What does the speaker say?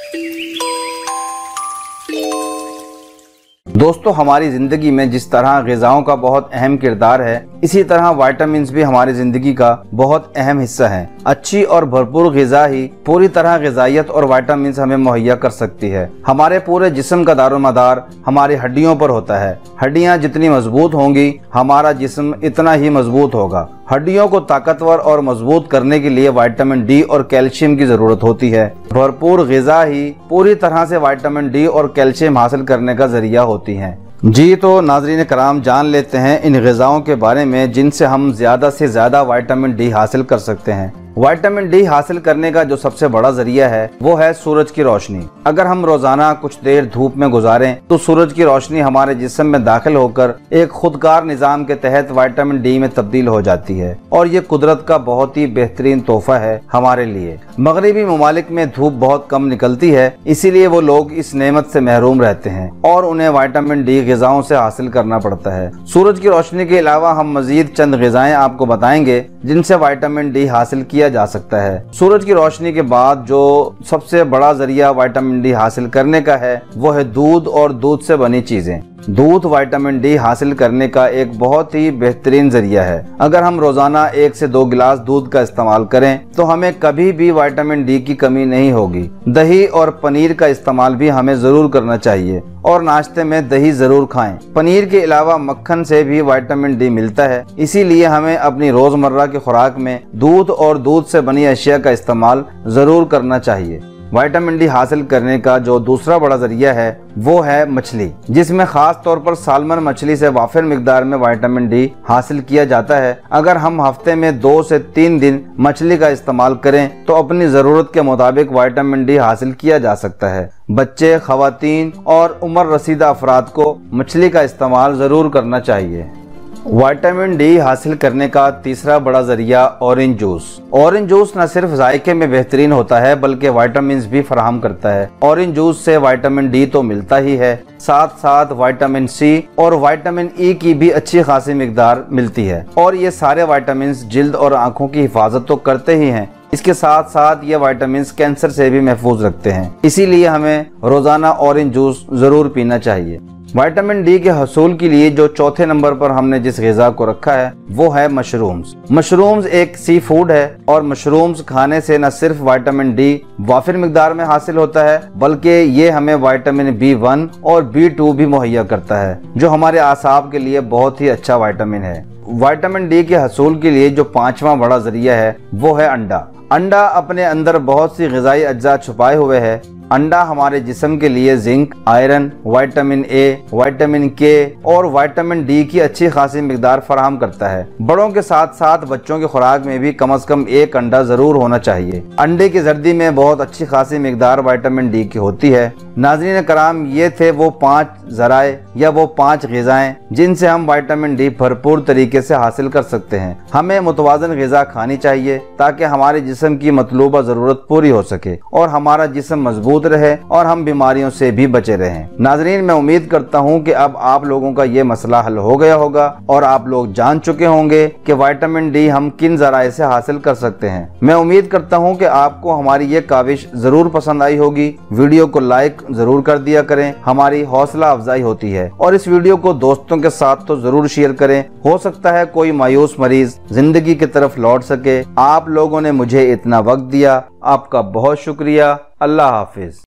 दोस्तों, हमारी ज़िंदगी में जिस तरह ग़िज़ाओं का बहुत अहम किरदार है, इसी तरह विटामिन्स भी हमारी ज़िंदगी का बहुत अहम हिस्सा हैं। अच्छी और भरपूर ग़िज़ा ही पूरी तरह ग़िज़ाइयत और विटामिन्स हमें मुहैया कर सकती है। हमारे पूरे जिस्म का दारोमदार हमारी हड्डियों पर होता है। हड्डियाँ जितनी मजबूत होंगी, हमारा जिस्म इतना ही मजबूत होगा। हड्डियों को ताकतवर और मजबूत करने के लिए विटामिन डी और कैल्शियम की जरूरत होती है। भरपूर ग़िज़ा ही पूरी तरह से विटामिन डी और कैल्शियम हासिल करने का जरिया होती है। जी तो नाज़रीन कराम, जान लेते हैं इन ग़िज़ाओं के बारे में जिनसे हम ज़्यादा से ज़्यादा विटामिन डी हासिल कर सकते हैं। विटामिन डी हासिल करने का जो सबसे बड़ा जरिया है वो है सूरज की रोशनी। अगर हम रोजाना कुछ देर धूप में गुजारें तो सूरज की रोशनी हमारे जिस्म में दाखिल होकर एक खुदकार निज़ाम के तहत विटामिन डी में तब्दील हो जाती है और ये कुदरत का बहुत ही बेहतरीन तोहफा है हमारे लिए। मगरिबी ममालिक में धूप बहुत कम निकलती है, इसीलिए वो लोग इस नेमत से महरूम रहते हैं और उन्हें विटामिन डी ग़िज़ाओं से हासिल करना पड़ता है। सूरज की रोशनी के अलावा हम मजीद चंद ग़िज़ाएं आपको बताएंगे जिनसे विटामिन डी हासिल किया जा सकता है। सूरज की रोशनी के बाद जो सबसे बड़ा जरिया विटामिन डी हासिल करने का है वो है दूध और दूध से बनी चीजें। दूध विटामिन डी हासिल करने का एक बहुत ही बेहतरीन जरिया है। अगर हम रोजाना 1 से 2 गिलास दूध का इस्तेमाल करें तो हमें कभी भी विटामिन डी की कमी नहीं होगी। दही और पनीर का इस्तेमाल भी हमें जरूर करना चाहिए और नाश्ते में दही जरूर खाएं। पनीर के अलावा मक्खन से भी विटामिन डी मिलता है, इसीलिए हमें अपनी रोजमर्रा की खुराक में दूध और दूध से बनी अशिया का इस्तेमाल जरूर करना चाहिए। विटामिन डी हासिल करने का जो दूसरा बड़ा जरिया है वो है मछली, जिसमें खास तौर पर सालमन मछली से वाफिर मिकदार में विटामिन डी हासिल किया जाता है। अगर हम हफ्ते में 2 से 3 दिन मछली का इस्तेमाल करें तो अपनी जरूरत के मुताबिक विटामिन डी हासिल किया जा सकता है। बच्चे, खवातीन और उम्र रसीदा अफराद को मछली का इस्तेमाल जरूर करना चाहिए। विटामिन डी हासिल करने का तीसरा बड़ा जरिया ऑरेंज जूस। ऑरेंज जूस न सिर्फ जायके में बेहतरीन होता है बल्कि विटामिन्स भी फराहम करता है। ऑरेंज जूस से विटामिन डी तो मिलता ही है, साथ साथ विटामिन सी और विटामिन ई की भी अच्छी खासी मिकदार मिलती है और ये सारे विटामिन्स जिल्द और आंखों की हिफाजत तो करते ही हैं, इसके साथ साथ ये विटामिन्स कैंसर से भी महफूज रखते हैं। इसीलिए हमें रोजाना ऑरेंज जूस जरूर पीना चाहिए। विटामिन डी के हसूल के लिए जो चौथे नंबर पर हमने जिस ग़िज़ा को रखा है वो है मशरूम्स। मशरूम्स एक सी फूड है और मशरूम्स खाने से न सिर्फ विटामिन डी वाफिर मिकदार में हासिल होता है बल्कि ये हमें विटामिन B1 और B2 भी मुहैया करता है, जो हमारे आसाब के लिए बहुत ही अच्छा विटामिन है। विटामिन डी के हसूल के लिए जो 5वां बड़ा जरिया है वो है अंडा। अंडा अपने अंदर बहुत सी ग़िज़ाई अज्जा छुपाए हुए है। अंडा हमारे जिस्म के लिए zinc, iron, vitamin A, vitamin K और विटामिन डी की अच्छी खासी मिकदार फराहम करता है। बड़ों के साथ साथ बच्चों की खुराक में भी कम से कम 1 अंडा जरूर होना चाहिए। अंडे की जर्दी में बहुत अच्छी खासी मिकदार विटामिन डी की होती है। नाज़रीन कराम, ये थे वो 5 ज़राए या वो 5 ग़िज़ाएं जिनसे हम विटामिन डी भरपूर तरीके से हासिल कर सकते हैं। हमें मुतवाज़न ग़िज़ा खानी चाहिए ताकि हमारे जिस्म की मतलूबा ज़रूरत पूरी हो सके और हमारा जिस्म मजबूत रहे और हम बीमारियों से भी बचे रहें। नाज़रीन, मैं उम्मीद करता हूँ कि अब आप लोगों का ये मसला हल हो गया होगा और आप लोग जान चुके होंगे कि विटामिन डी हम किन ज़राए से हासिल कर सकते हैं। मैं उम्मीद करता हूँ कि आपको हमारी ये काविश जरूर पसंद आई होगी। वीडियो को लाइक जरूर कर दिया करें, हमारी हौसला अफजाई होती है और इस वीडियो को दोस्तों के साथ तो जरूर शेयर करें। हो सकता है कोई मायूस मरीज जिंदगी की तरफ लौट सके। आप लोगों ने मुझे इतना वक्त दिया, आपका बहुत शुक्रिया। अल्लाह हाफिज।